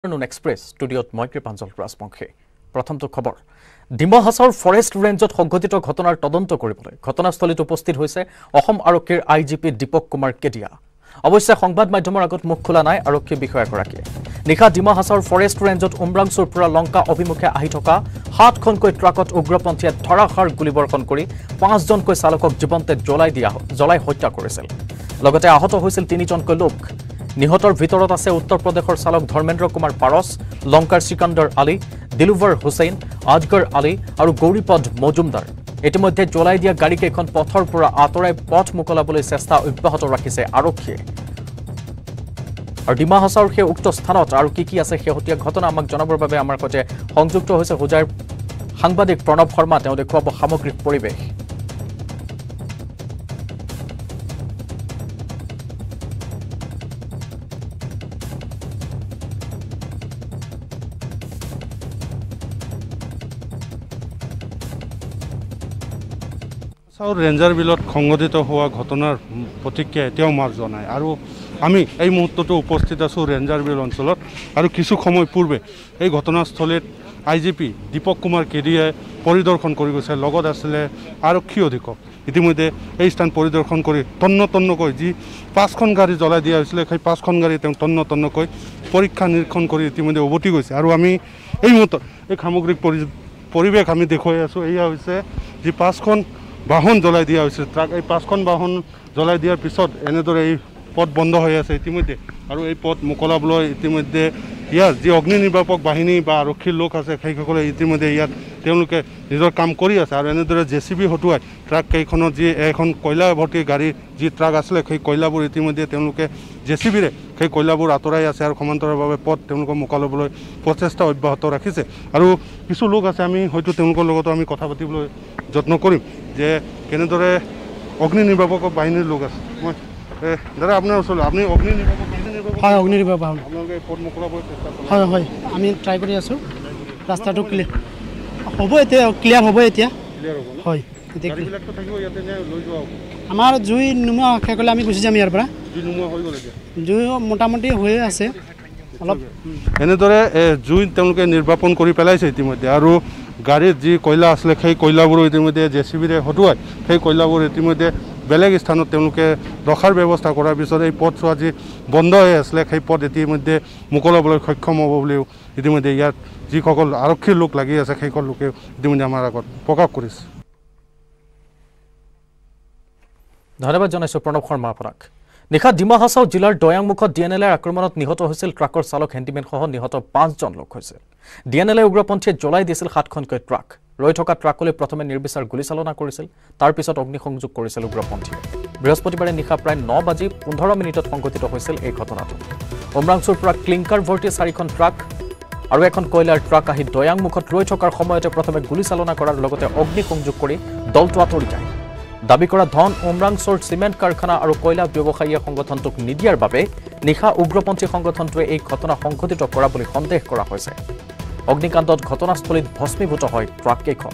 Noon Express Studio Moikripanjal Rasmonghe. Pratham to Khobor. Dima Hasao Forest Range of Hongotito Hotonar Todonto Koribole. Hotona Stolito posted Hose, Ohom Arokir IGP Deepak Kumar Kedia. Obviously, Hongbad Maidumaragot Mukhulanai Aroki Bikoya Koraki. Nika Dima Hasao Forest Range of Umbrang Surpura Lonka Obimuke Ahitoka, Hat Konkoi Trakot Ugropontia Torahar Gulibor Konkori, 5 জন কৈ চালকক জীবন্তে জ্বলাই হত্যা কৰিছিল লগতে আহত হৈছিল 3 জনকৈ লোক নিহতৰ ভিতৰত আছে উত্তৰ প্ৰদেশৰ চালক ধৰ্মেন্দ্ৰ কুমাৰ পাৰস লংকাৰ সিকান্দাৰ আলী দিলুৱাৰ হুছেইন আজগৰ আলী আৰু গৌৰীপদ মজুমদাৰ ইতিমধ্যে জ্বলাই দিয়া গাড়ীকেইখন পথৰ পৰা আতৰাই পথ মুকলাবলৈ চেষ্টা অব্যাহত ৰাখিছে আৰক্ষীয়ে আৰু ডিমা হাছাওৰ সেই উক্ত স্থানত আৰু কি আছে হেহতীয়া ঘটনা আমাক জনাবৰ বাবে আমাৰ সৈতে সংযুক্ত হৈছে হুজাইৰ সাংবাদিক প্ৰণৱ শৰ্মা তেওঁ দেখুৱাব সামগ্ৰিক পৰিৱেশ ৰেঞ্জাৰ বিলত সংঘটিত হোৱা ঘটনাৰ প্ৰতিক্ৰিয়া এতিয়াও মাৰ জনায় আৰু আমি এই মুহূৰ্তটো উপস্থিত আছোঁ ৰেঞ্জাৰ বিল অঞ্চলত আৰু কিছু সময় পূৰ্বে এই ঘটনাস্থলীত IGP দীপক কুমাৰ কেডিয়াই পৰিদৰ্শন কৰি গৈছে লগত আছিল আৰক্ষী অধীক্ষক ইতিমধ্যে এই স্থান পৰিদৰ্শন কৰি তন্নকৈ যি 5খন গাড়ী জ্বলাই দিয়া হৈছিল সেই 5খন গাড়ী তেওঁ তন্নকৈ পৰীক্ষা নিৰীক্ষণ কৰি ইতিমধ্যে উভতি গৈছে আৰু আমি এই মুহূৰ্তত এই সামগ্ৰিক পৰিৱেশ আমি দেখুৱাই আছোঁ এয়া হৈছে যি 5খন বাহন জ্বলাই দিয়া হৈছিল ট্ৰাক এই 5খন বাহন জ্বলাই দিয়াৰ পিছত এনেদৰে এই পথ বন্ধ হৈ আছে ইতিমধ্যে আৰু এই পথ মুকলাবলৈ ইতিমধ্যে ইয়াৰ যি অগ্নি নিৰ্বাপক বাহিনী বা আৰক্ষীৰ লোক আছে সেইসকলে ইতিমধ্যে ইয়াত তেওঁলোকে নিজৰ কাম কৰি আছে আৰু এনেদৰে জেচিবি হটুৱাই ট্ৰাক কেইখনত যি এখন কয়লা ভৰ্তি গাড়ী যি ট্ৰাক আছিলে সেই কয়লাবোৰ ইতিমধ্যে তেওঁলোকে জেচিবিৰে সেই কয়লাবোৰ আঁতৰাই আছে আৰু সমান্তৰালভাৱে পথ তেওঁলোকক মুকলাবলৈ প্ৰচেষ্টা অব্যাহত ৰাখিছে আৰু কিছু লোক আছে আমি হয়তো তেওঁলোকৰ লগতো আমি কথা পাতিবলৈ যত্ন কৰিম যে কেনেদৰে অগ্নি নিৰ্বাপক বাহিনীৰ লোক আছে মই দাদা আপোনাৰ ওচৰলৈ আপুনি অগ্নি নিৰ্বাপক হয় অগ্নি নিৰ্বাপক আপোনালোকে পথ মুকলাবলৈ চেষ্টা কৰে হয় হয় আমি ট্ৰাই কৰি আছোঁ ৰাস্তাটো হ'ব এতিয়া ক্লিয়াৰ হ'ব এতিয়া হয় গাড়ীবিলাকতো থাকিব ইয়াতে লৈ যোৱা আমাৰ জুই নোমোৱা শেষ হ'লে আমি গুচি যাম ইয়াৰ পৰা জুই নোমোৱা হৈ গ'ল এতিয়া জুই মোটামুটি হৈ আছে অলপ এনেদৰে জুই তেওঁলোকে নিৰ্বাপন কৰি পেলাইছে ইতিমধ্যে আৰু গাড়ীত যি কয়লা আছিলে সেই কয়লাবোৰো ইতিমধ্যে জেচিবিৰে হটুৱাই সেই কয়লাবোৰ ইতিমধ্যে বেলেগ স্থানত তেওঁলোকে ৰখাৰ ব্যৱস্থা কৰাৰ পিছত এই পথ চোৱা যি বন্ধ হৈ আছিলে সেই পথ ইতিমধ্যে মুকলাবলৈ সক্ষম হ'ব বুলিও ইতিমধ্যে ইয়াত যিসকল আৰক্ষীৰ লোক লাগি আছে সেইসকল লোকে ইতিমধ্যে আমাৰ আগত প্ৰকাশ কৰিছে ধন্যবাদ জনাইছোঁ প্ৰণৱ শৰ্মা আপোনাক নিশা ডিমা হাছাও জিলাৰ দয়াংমুখত DNLAৰ আক্ৰমণত নিহত হৈছিল ট্ৰাকৰ চালক হেণ্ডিমেন সহ নিহত 5 জন লোক হৈছিল DNLAই উগ্ৰপন্থীয়ে জ্বলাই দিছিল 7খনকৈ ট্ৰাক ৰৈ থকা ট্ৰাকলৈ প্ৰথমে নিৰ্বিচাৰ গুলীচালনা কৰিছিল তাৰ পিছত অগ্নিসংযোগ কৰিছিল উগ্ৰপন্থীয়ে বৃহস্পতিবাৰে নিশা প্ৰায় 9:15 সংঘটিত হৈছিল এই ঘটনাটো উমৰাংচুৰ পৰা ক্লিংকাৰ ভৰ্তি 4খন ট্ৰাক আৰু এখন কয়লাৰ ট্ৰাক আহি দয়াংমুখত ৰৈ থকাৰ সময়তে প্ৰথমে গুলীচালনা কৰাৰ লগতে অগ্নিসংযোগ কৰি দলটো আঁতৰি যায় দাবী কৰা ধন উমৰাংচুৰ চিমেণ্ট কাৰখানা আৰু কয়লা ব্যৱসায়ী সংগঠনটোক নিদিয়াৰ বাবে নিশা উগ্ৰপন্থী সংগঠনটোৱে এই ঘটনা সংঘটিত কৰা বুলি সন্দেহ কৰা হৈছে অগ্নিকাণ্ডত ঘটনাস্থলীত ভস্মীভূত হয় ট্ৰাক কেইখন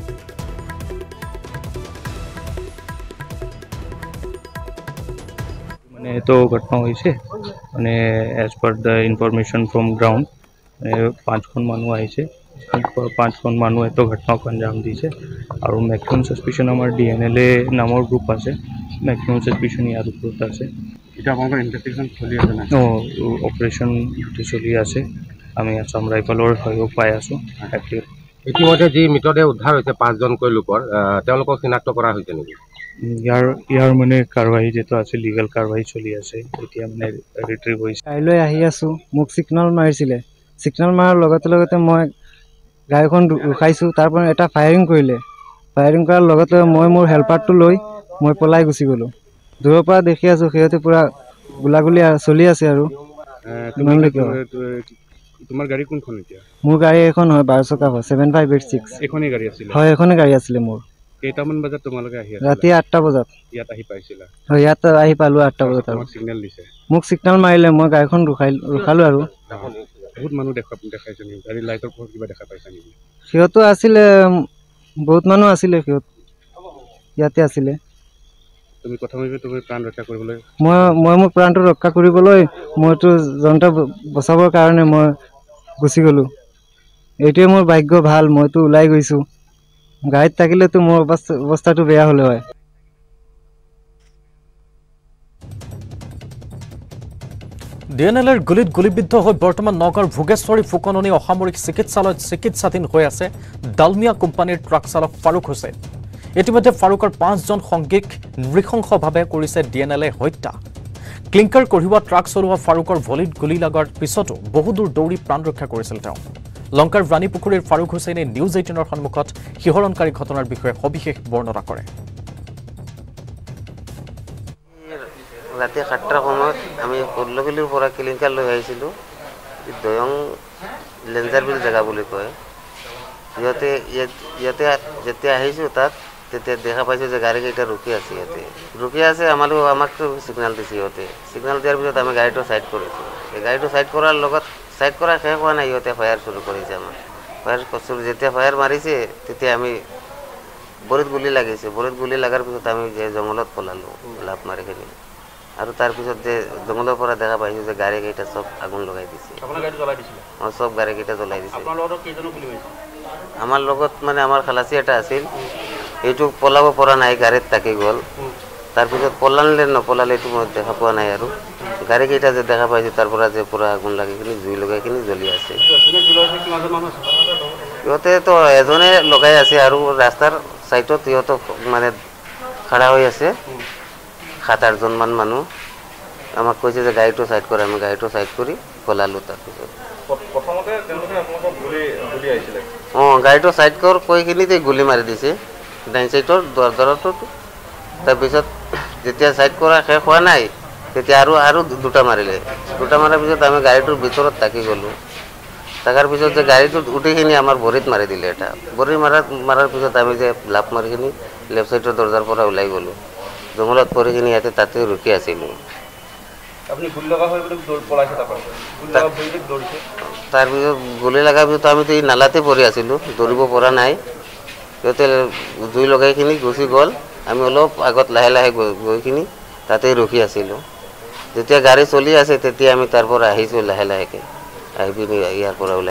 মানে তো ঘটনা হৈছে মানে as per the information from ground 5খন মানুহ আহিছে 5খন মানুহ এটো ঘটনাক আঞ্জাম দিছে আৰু মেক্সিমাম সাসপিশন আমাৰ DNLA নামৰ গ্ৰুপ আছে মেক্সিমাম সাসপিশন ইয়াৰ ওপৰত আছে এটা আমাৰ ইনভেষ্টিগেশ্যন চলি আছে না অপাৰেশ্যন চলি আছে আমি আসাম ৰাইফলৰ সহায় পাই আছো ইতিমধ্যে যি মৃতদেহ উদ্ধাৰ হৈছে 5 জনকৈ লোকৰ তেওঁলোকক চিনাক্ত কৰা হৈছে নেকি ইয়াৰ মানে কাৰবাহী যেটো আছে লিগেল কাৰবাহী চলি আছে এতিয়া মানে ৰিট্ৰিভ হৈছে কাইলৈ আহি আছোঁ মোক সিগনেল মাৰিছিলে সিগনেল মাৰাৰ লগতে মই গাড়ীখন ৰখাইছোঁ তাৰ পৰা এটা ফায়াৰিং কৰিলে ফায়াৰিং কৰাৰ লগতে মই মোৰ হেল্পাৰটো লৈ মই পলাই গুচি গ'লোঁ দূৰৰ পৰা দেখি আছোঁ সিহঁতে পুৰা গুলাগুলি চলি আছে আৰু তোমাৰ গাড়ী কোনখন এতিয়া মোৰ গাড়ী এখন হয় 12 চকা হয় 7586 এখনেই গাড়ী আছিল হয় এখনে গাড়ী আছিলে মোৰ কেইটামান বজাত তোমালোকে আহি আছিল ৰাতি 8টা বজাত ইয়াত আহি পাইছিলা হয় ইয়াত আহি পালো 8টা বজাত আৰু সিগনেল দিছে মোক সিগনেল মাৰিলে মই গাড়ীখন ৰখালো আৰু বহুত মানুহ দেখাইছে নি গাড়ী লাইটৰ পোহৰ কিবা দেখা পাইছা নেকি সিহঁতো আছিলে বহুত মানুহ আছিলে সিহঁত ইয়াতে আছিলে তুমি প্ৰথমে তুমি প্ৰাণ ৰক্ষা কৰিবলৈ মই মোৰ প্ৰাণটো ৰক্ষা কৰিবলৈ মইতো জনতা বচাবৰ কাৰণে মই গুচি গ'লোঁ এইটোৱে মোৰ ভাগ্য ভাল মইতো ওলাই গৈছোঁ গাড়ীত থাকিলেতো মোৰ অৱস্থাটো বেয়া হ'লে হয় DNLAৰ গুলিত গুলিবিদ্ধ হৈ বৰ্তমান নগাঁৱৰ ভোগেশ্বৰী ফুকননী অসামৰিক চিকিৎসালয়ত চিকিৎসাধীন হৈ আছে ডালমিয়া কোম্পানীৰ ট্ৰাক চালক ফাৰুক হুছেইন ইতিমধ্যে ফাৰুকৰ 5জন সংগীক নৃশংসভাৱে কৰিছে DNLAয় হত্যা ক্লিংকাৰ কঢ়িওৱা ট্ৰাক চলোৱা ফাৰুকৰ ভলিত গুলি লগাৰ পিছতো বহুদূৰ দৌৰি প্ৰাণ ৰক্ষা কৰিছিল তেওঁ লংকাৰ ৰাণীপুখুৰীৰ ফাৰুক হুছেইনে নিউজ 18ৰ সন্মুখত শিহৰণকাৰী ঘটনাৰ বিষয়ে সবিশেষ বৰ্ণনা কৰে ৰাতি 7টাৰ সময়ত আমি কল্লগিলিৰ পৰা ক্লিংকাৰ লৈ আহিছিলোঁ দয়ং লেঞ্জাৰ বিল জেগা বুলি কয় ইয়াতে যেতিয়া আহিছোঁ তাত তেতিয়া দেখা পাইছোঁ যে গাড়ীকেইটা ৰখি আছে আমাক ছিগনেল দিছে ইহঁতে ছিগনেল দিয়াৰ পিছত আমি গাড়ীটো ছাইড কৰিছোঁ এই গাড়ীটো ছাইড কৰাৰ লগত ছাইড কৰা শেষ হোৱা নাই ইহঁতে ফায়াৰ শুৰু কৰিছে আমাক যেতিয়া ফায়াৰ মাৰিছে তেতিয়া আমি ভৰিত গুলি লাগিছে ভৰিত গুলি লগাৰ পিছত আমি যে জংঘলত পলালোঁ লাভ মাৰিখিনি আৰু তাৰ পিছত যে জংঘলৰ পৰা দেখা পাইছোঁ যে গাড়ীকেইটা চব আগুন লগাই দিছে চব গাড়ীকেইটা জ্বলাই দিছে আমাৰ লগত মানে আমাৰ খালাচী এটা আছিল এইটো পলাব পৰা নাই গাড়ীত থাকি গ'ল তাৰপিছত পলালে নপলালে এইটো মই দেখা পোৱা নাই আৰু গাড়ীকেইটা যে দেখা পাইছোঁ তাৰ পৰা যে পুৰা আগুন লাগিখিনি জুই লগাইখিনি জ্বলি আছে সিহঁতেতো এজনে লগাই আছে আৰু ৰাস্তাৰ চাইডত সিহঁতক মানে খাৰা হৈ আছে 7-8জন মান মানুহ আমাক কৈছে যে গাড়ীটো ছাইড কৰে আমি গাড়ীটো ছাইড কৰি পলালোঁ তাৰপিছত গাড়ীটো ছাইড কৰ কৈখিনিতে গুলি মাৰি দিছে ডাইন চাইডৰ দৰটো তাৰপিছত যেতিয়া ছাইড কৰা শেষ হোৱা নাই তেতিয়া আৰু দুটা মাৰিলে দুটা মাৰাৰ পিছত আমি গাড়ীটোৰ ভিতৰত থাকি গ'লোঁ থাকাৰ পিছত যে গাড়ীটোত উঠিখিনি আমাৰ ভৰিত মাৰি দিলে এটা ভৰি মাৰাৰ পিছত আমি যে লাভ মাৰিখিনি লেফ্ট চাইডৰ দৰজাৰ পৰা ওলাই গ'লোঁ জংঘলত পৰিখিনি ইয়াতে তাতে ৰখি আছিলোঁ তাৰপিছত গুলি লগাৰ পিছত আমিতো এই নালাতে পৰি আছিলোঁ দৌৰিব পৰা নাই সিহঁতে জুই লগাইখিনি গুচি গ'ল আমি অলপ আগত লাহে লাহে গৈখিনি তাতে ৰখি আছিলোঁ যেতিয়া গাড়ী চলি আছে তেতিয়া আমি তাৰ পৰা আহিছোঁ লাহে লাহেকৈ আহি পিনি ইয়াৰ পৰা ওলাই